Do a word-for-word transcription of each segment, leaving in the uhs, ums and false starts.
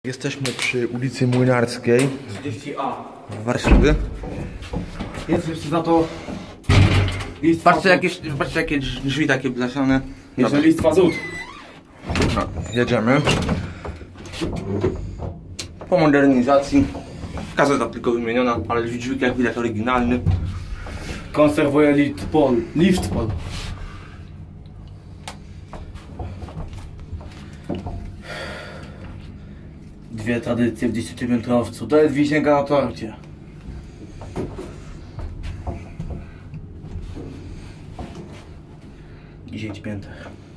Jesteśmy przy ulicy Młynarskiej trzydzieści A w Warszawie. Jest jeszcze za to list Patrzcie jakieś, patrzcie jakie drzwi takie blaszane. Jeszcze list fazut. No, jedziemy. Po modernizacji. Gazeta tylko wymieniona, ale dźwig jak widać oryginalny. Konserwuje lift pol. Lift pol. Dwie tradycje w dziesięciopiętrowcu. To jest wisienka na torcie. dziesięć pięter.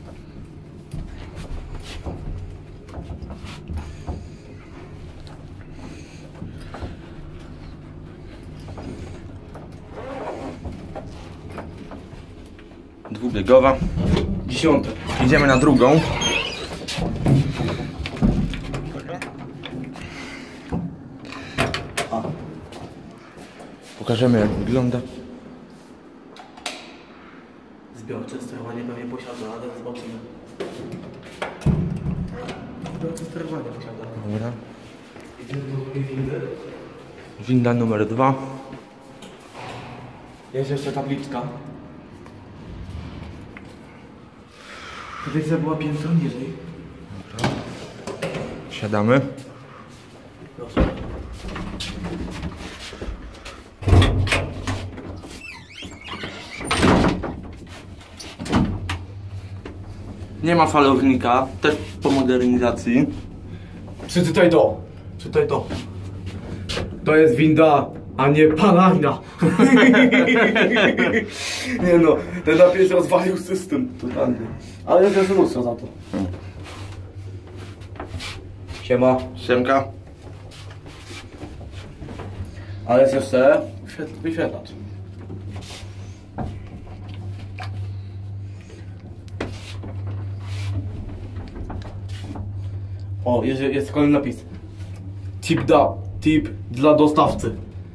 Dwubiegowa. Dziesiąte. Idziemy na drugą. A. Pokażemy jak wygląda. Zbiorcze sterowanie pewnie posiada, ale zobaczymy. Zbiorcze sterowanie posiada. Dobra. Idziemy do drugiej windy. Winda numer dwa. Jest jeszcze tabliczka. Tutaj była piętro niżej. Dobra. Siadamy. Proszę. Nie ma falownika, też po modernizacji. Przeczytaj to. Przeczytaj to. To jest winda, a nie palarnia. Nie no, ten napis rozwalił system totalnie. Ale jest też lustro za to. Siema. Siemka. Ale jest jeszcze wyświetlacz. O, jest, jest kolejny napis. Tip da, tip dla dostawcy.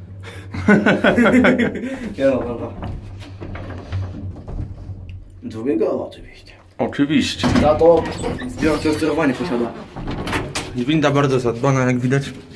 Nie no, dobra. Drugiego oczywiście. Oczywiście. Za to zbiorcze sterowanie posiada. Winda bardzo zadbana jak widać.